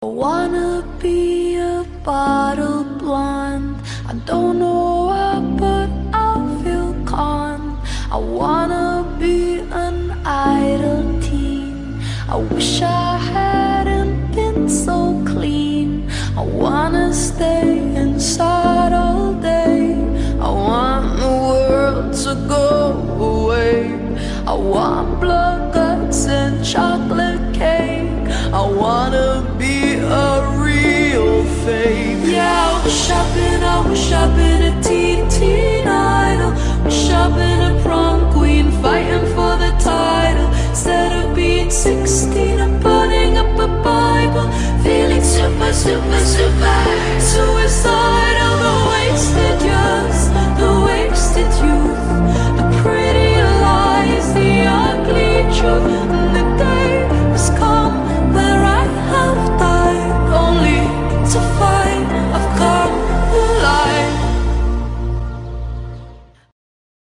I wanna be a bottle blonde. I don't know why, but I feel calm. I wanna be an idle teen. I wish I hadn't been so clean. I wanna stay inside all day. I want the world to go away. I want blood guts and chocolate cake. I wanna be a real fake. Yeah, I wish I'd been a teen idol. Wish I'd been a prom queen fighting for the title. Instead of being 16 and burning up a Bible, feeling super suicidal.